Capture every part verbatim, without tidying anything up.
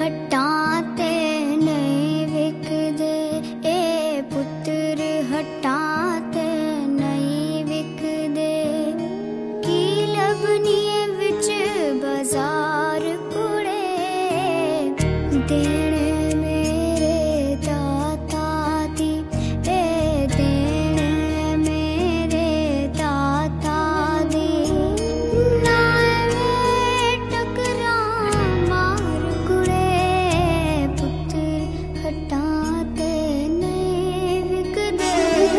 हटाते नहीं विकदे, ए पुत्र हटाते नहीं विकदे। की लबनिए विच बाजार कुड़े, देने मेरे दाता दी, ए देने मेरे दाता दी। ना में टकरा मार कुड़े, पुत्र हटाते नहीं विकदे।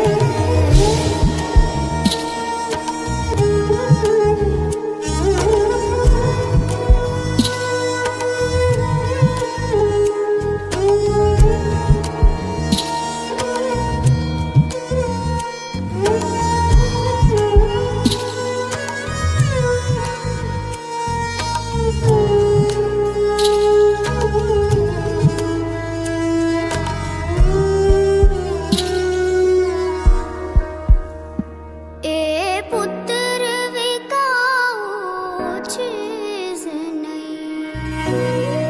ए पुत्र विकाऊ चीज नहीं,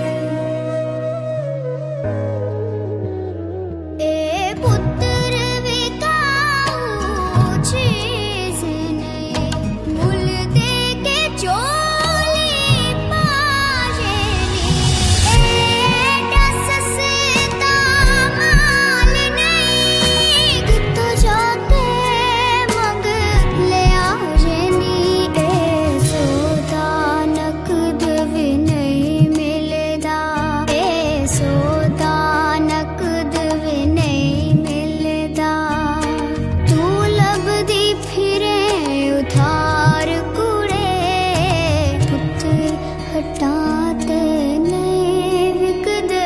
ए पुत्र विकाऊ चीज नहीं। मुल दे के चोली पाजेनी, एडा सस्ता माल नहीं। तो जाके मंग ले आजेनी, ए सौदा नकद भी नहीं मिलदा, ए सौदा नकद भी नहीं मिलदा। तू लभदी फिरे उधार कुड़े, पुत्र हटाते नहीं विकदे।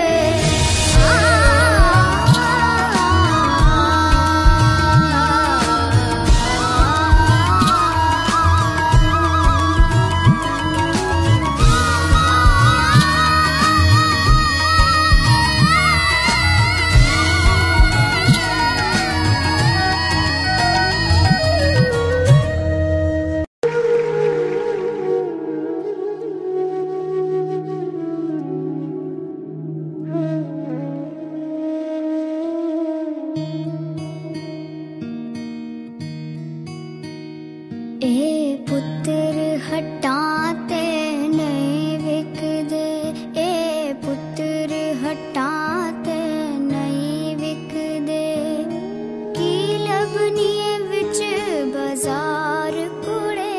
ए पुत्र हटाते नहीं विकदे, ए पुत्र हटाते नहीं विकदे। की लबनिए विच बाजार कुड़े,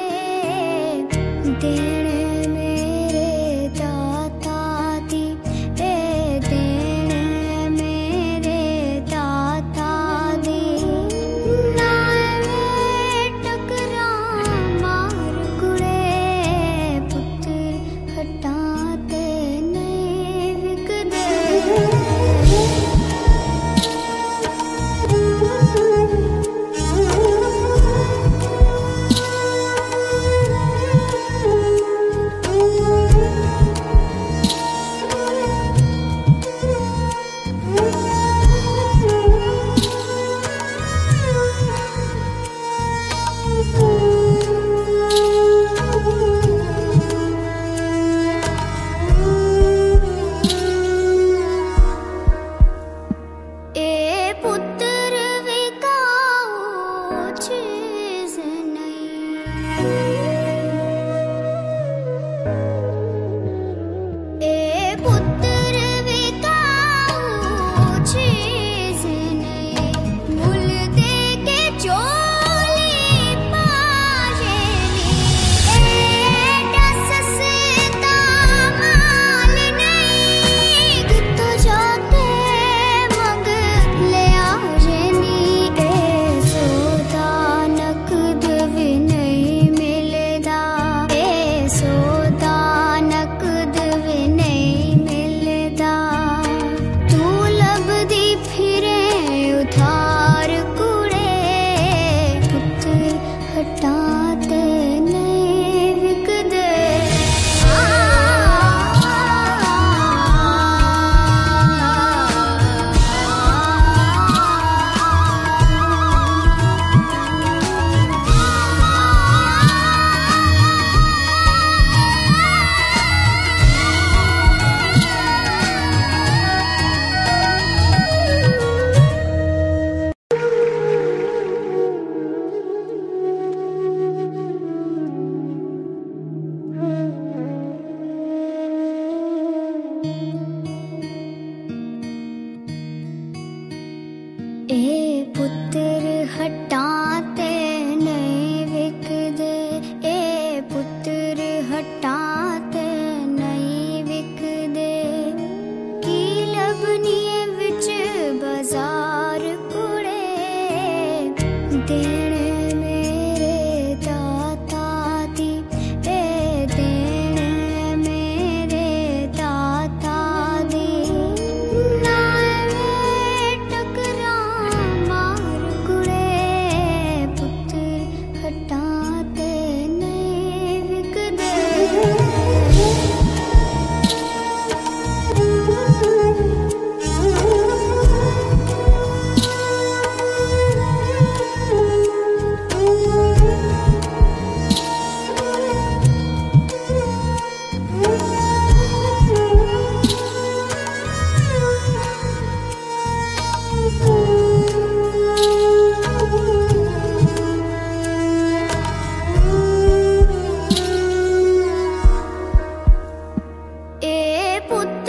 देने मेरे दाता दी, ए देने मेरे दाता दी। ना में टकरा मार कुड़े, पुत्र हटाते नहीं विकदे। पुत्र